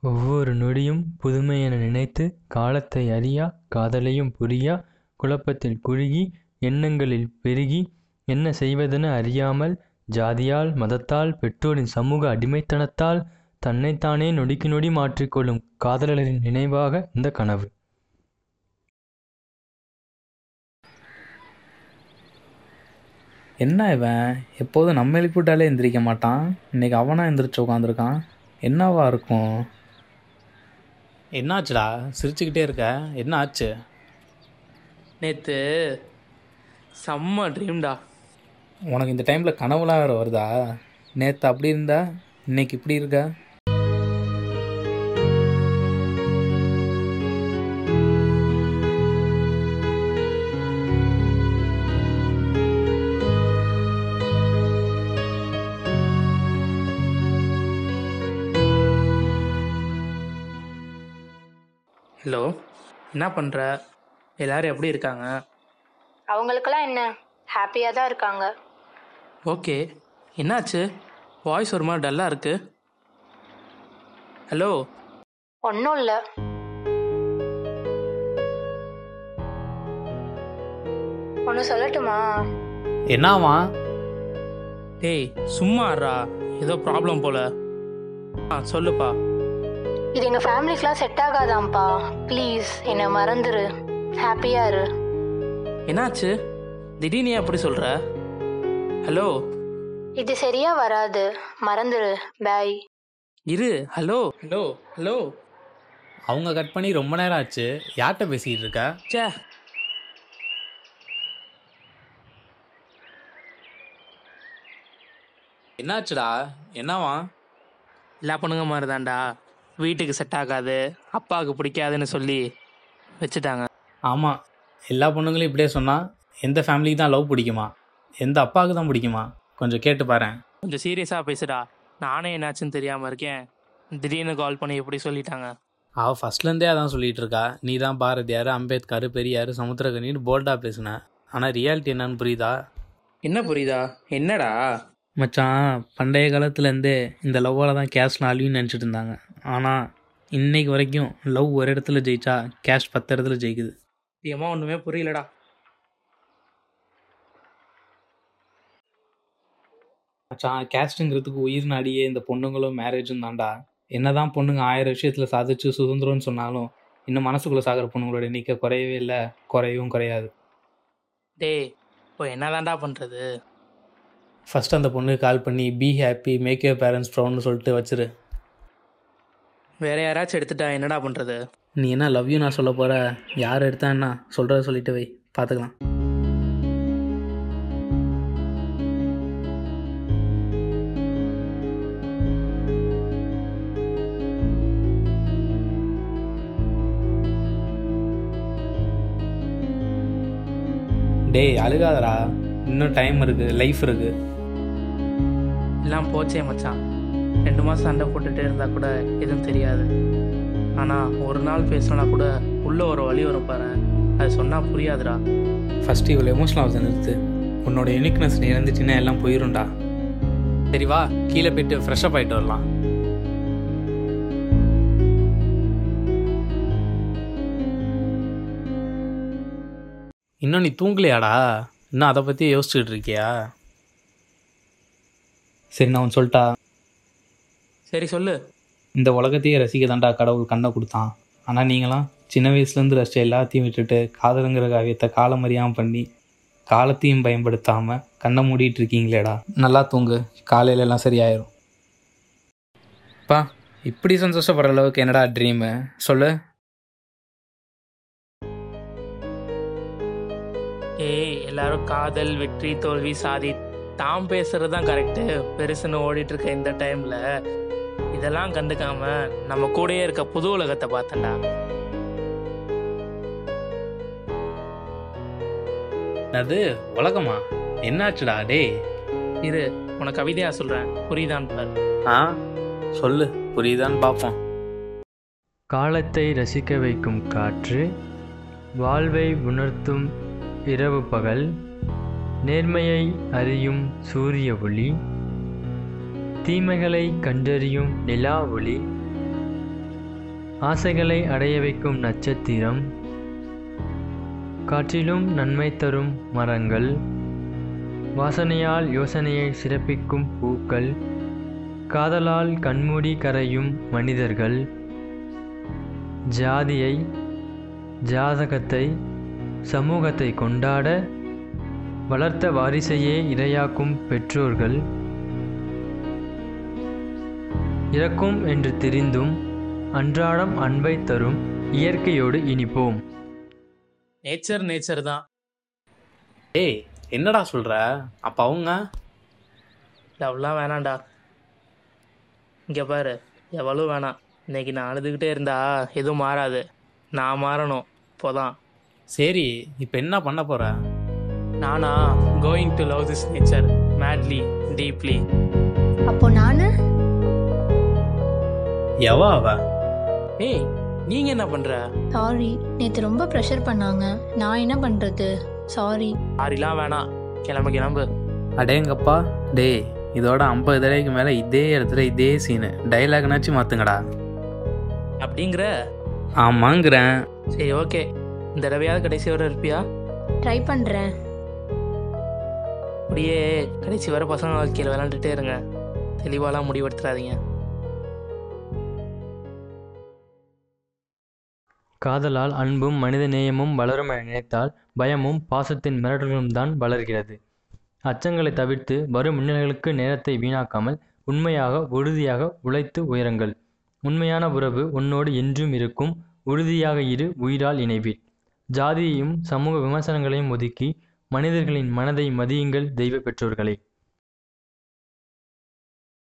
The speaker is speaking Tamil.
ஒவ்வொரு நொடியும் புதுமையென நினைத்து காலத்தை அறியா காதலையும் புரியா குழப்பத்தில் குழுகி எண்ணங்களில் பெருகி என்ன செய்வதென அறியாமல் ஜாதியால் மதத்தால் பெற்றோரின் சமூக அடிமைத்தனத்தால் தன்னைத்தானே நொடிக்கு நொடி மாற்றிக்கொள்ளும் காதலரின் நினைவாக இந்த கனவு. என்ன இவன் எப்போதும் நம்ம எழுப்பிவிட்டாலே எந்திரிக்க மாட்டான், இன்னைக்கு அவனா எந்திரிச்சு உட்காந்துருக்கான். என்னவா இருக்கும்? என்னாச்சுடா சிரிச்சுக்கிட்டே இருக்க? என்ன ஆச்சு? நேற்று செம்ம ட்ரீம்டா. உனக்கு இந்த டைமில் கனவுலாம் வேறு வருதா? நேற்று அப்படி இருந்தா இன்னைக்கு இப்படி இருக்கா? ஹலோ, என்ன பண்ணுற? எல்லோரும் எப்படி இருக்காங்க? அவங்களுக்கெல்லாம் என்ன, ஹாப்பியாக தான் இருக்காங்க. ஓகே, என்னாச்சு? வாய்ஸ் ஒரு மாதிரி டல்லாக இருக்கு. ஹலோ. ஒன்றும் இல்லை. ஒன்று சொல்லட்டுமா? என்னவா? டேய் சும்மாறா, ஏதோ ப்ராப்ளம் போல. சொல்லுப்பா. இது எங்கள் ஃபேமிலிக்கெலாம் செட் ஆகாதாம்ப்பா. ப்ளீஸ் என்னை மறந்துரு, ஹாப்பியாக இரு. என்னாச்சு திடீர்னு அப்படி சொல்கிற? ஹலோ. இது சரியா வராது, மறந்துரு. பாய். இரு. Hello hello hello. அவங்க கட் பண்ணி ரொம்ப நேரம் ஆச்சு. யார்கிட்ட பேசிக்கிட்டு இருக்க? சே. என்னாச்சுடா? என்னவா? எல்லா பொண்ணுங்க மாதிரி தான்டா, வீட்டுக்கு செட் ஆகாது, அப்பாவுக்கு பிடிக்காதுன்னு சொல்லி வச்சுட்டாங்க. ஆமாம், எல்லா பொண்ணுங்களையும் இப்படியே சொன்னால் எந்த ஃபேமிலிக்கு தான் லவ் பிடிக்குமா, எந்த அப்பாவுக்கு தான் பிடிக்குமா? கொஞ்சம் கேட்டு பாரு. கொஞ்சம் சீரியஸாக பேசுடா. நானே என்னாச்சுன்னு தெரியாமல் இருக்கேன், திடீர்னு கால் பண்ணி எப்படி சொல்லிட்டாங்க. அவள் ஃபஸ்ட்லேருந்தே அதான் சொல்லிகிட்டு இருக்கா. நீ தான் பாரதியார், அம்பேத்கர், பெரியார், சமுத்திரகனின்னு போல்டாக பேசுன. ஆனால் ரியாலிட்டி என்னன்னு புரியுதா? என்ன புரியுதா? என்னடா மச்சான், பண்டைய காலத்துலேருந்தே இந்த லவ்வால் தான் கேஷ் நாளையும் நினச்சிட்டு இருந்தாங்க. ஆனால் இன்னைக்கு வரைக்கும் லவ் ஒரு இடத்துல ஜெயிச்சா கேஷ் 10 இடத்துல ஜெயிக்குது. ஏமா ஒன்றுமே புரியலடா. மச்சான், கேஸ்ட்டுங்கிறதுக்கு உயிர் நாடியே இந்த பொண்ணுங்களும் மேரேஜும் தான்டா. என்ன தான் பொண்ணுங்க 1000 விஷயத்தில் சாதிச்சு சுதந்திரம்னு சொன்னாலும் இன்னும் மனசுக்குள்ளே சாகிற பொண்ணுங்களோட எண்ணிக்கை குறையவே இல்லை, குறையவும் குறையாது. டேய், இப்போ என்னதான்டா பண்ணுறது? ஃபஸ்ட்டு அந்த பொண்ணுக்கு கால் பண்ணி be happy, make your parents ப்ரௌட்னு சொல்லிட்டு வச்சிரு. வேற யாராச்சும் எடுத்துட்டா என்னடா பண்ணுறது? நீ என்ன லவ் யூ நான் சொல்ல போகிற? யார் எடுத்தா என்ன, சொல்கிறத சொல்லிட்டு வை, பார்த்துக்கலாம். டேய் அழுகாதடா, இன்னும் டைம் இருக்குது, லைஃப் இருக்குது. எல்லாம் போச்சே மச்சான். 2 மாதம் சண்டை போட்டுகிட்டே இருந்தால் கூட எதுவும் தெரியாது. ஆனால் ஒரு நாள் பேசினா கூட உள்ளே ஒரு வழி வரும் பாரு, அது சொன்னால் புரியாதுடா. ஃபஸ்ட்டு இவ்வளோ எமோஷனல் ஆகுது நிறுத்து. உன்னோட யூனிக்னஸ் நீ இருந்துச்சுன்னா எல்லாம் போயிடும்டா. சரி வா, கீழே போயிட்டு ஃப்ரெஷ்அப் ஆகிட்டு வரலாம். இன்னும் நீ தூங்கலையாடா? இன்னும் அதை பற்றி யோசிச்சுக்கிட்டு இருக்கியா? சரி நான் ஒன்று சொல்லிட்டா? சரி சொல்லு. இந்த உலகத்தையே ரசிக்க தாண்டா கடவுள் கண்ணை கொடுத்தான். ஆனால் நீங்களாம் சின்ன வயசுலேருந்து ரசித்த எல்லாத்தையும் விட்டுட்டு காதலுங்கிற காவியத்தை காலம் அறியாமல் பண்ணி காலத்தையும் பயன்படுத்தாமல் கண்ணை மூடிட்டு இருக்கீங்களேடா. நல்லா தூங்கு, காலையில எல்லாம் சரியாயிரும். பா, இப்படி சந்தோஷப்படுற அளவுக்கு என்னடா ட்ரீமு சொல்லு. ஏய், எல்லாரும் காதல், வெற்றி, தோல்வி, சாதி தாம் பேசுறது தான் கரெக்டு பெருசுன்னு ஓடிட்டு இருக்க இந்த டைமில் இதெல்லாம் கண்டுக்காம நம்ம கூடயே இருக்க புது உலகத்தை பார்த்தேன்டா. அது உலகமா? என்னாச்சுடா டே? இரு, உனக்கு கவிதையா சொல்கிறேன், புரியுதான்னு பாரு. சொல்லு, புரியுதான்னு பார்ப்போம். காலத்தை ரசிக்க வைக்கும் காற்று, வாழ்வை உணர்த்தும் இரவு பகல், நேர்மையை அறியும் சூரிய ஒளி, தீமைகளை கண்டறியும் நிலா ஒளி, ஆசைகளை அடைய வைக்கும் நட்சத்திரம், காற்றிலும் நன்மை தரும் மரங்கள், வாசனையால் யோசனையை சிறப்பிக்கும் பூக்கள், காதலால் கண்மூடி கரையும் மனிதர்கள், ஜாதியை, ஜாதகத்தை, சமூகத்தை கொண்டாட வளர்த்த வாரிசையே இரையாக்கும் பெற்றோர்கள், இறக்கும் என்று தெரிந்தும் அன்றாடம் அன்பை தரும் இயற்கையோடு இனிப்போம். நேச்சர் தான். ஏய் என்னடா சொல்ற? அப்ப அவங்க லவ்லாம் வேணாம்டா. இங்கே பாரு, எவ்வளோ வேணாம். இன்னைக்கு நான் அழுதுகிட்டே இருந்தா எதுவும் மாறாது. நான் மாறணும் இப்போதான். சரி, இப்ப என்ன பண்ண போற? நானா going to love this nature madly deeply. அப்போ நானு எவா அவ? ஏய், நீங்க என்ன பண்ற? சாரி, நேற்று ரொம்ப ப்ரெஷர் பண்ணாங்க. நான் என்ன பண்றது? சாரி. சாரிலாம் வேணாம், கிளம்பு. அடேங்கப்பா, டேய் இதோட 50 தடவைக்கு மேல இதே இடத்துல இதே சீனு டைலாக்னாச்சும் மாத்துங்கடா. அப்படிங்கிற? ஆமாங்கிறேன். சரி ஓகே, இந்த தடவையாவது கடைசி வரை இருப்பியா? ட்ரை பண்ணுறேன். அப்படியே கடைசி வரை பசங்க வாழ்க்கையில் விளாண்டுட்டே இருங்க. தெளிவாலாம் முடிவெடுத்துறாதீங்க. காதலால் அன்பும் மனித நேயமும் வளரும் என நினைத்தால் பயமும் பாசத்தின் மிரட்டல்களும் தான் வளர்கிறது. அச்சங்களை தவிர்த்து வரும் மின்னல்களுக்கு நேரத்தை வீணாக்காமல் உண்மையாக உறுதியாக உழைத்து உயருங்கள். உண்மையான உறவு உன்னோடு என்றும் இருக்கும். உறுதியாக இரு, உயிரால் இணைவீர். ஜாதியையும் சமூக விமர்சனங்களையும் ஒதுக்கி மனிதர்களின் மனதை மதியுங்கள் தெய்வ பெற்றோர்களே.